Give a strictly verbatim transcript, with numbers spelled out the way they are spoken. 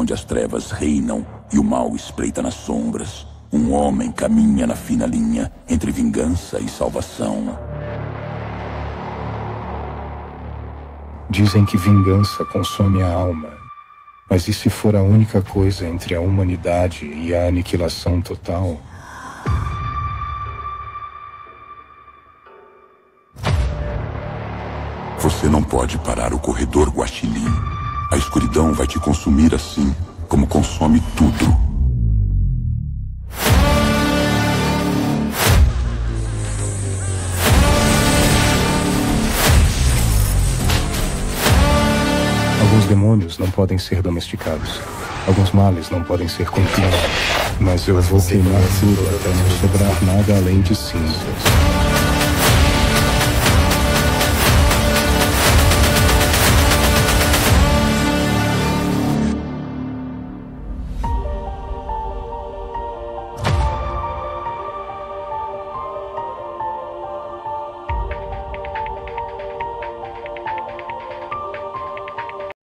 onde as trevas reinam e o mal espreita nas sombras, um homem caminha na fina linha entre vingança e salvação. Dizem que vingança consome a alma. Mas e se for a única coisa entre a humanidade e a aniquilação total? Você não pode parar o corredor Guaxinim. A escuridão vai te consumir assim, como consome tudo. Alguns demônios não podem ser domesticados. Alguns males não podem ser controlados. Mas eu vou queimar tudo até não sobrar nada além de cinzas.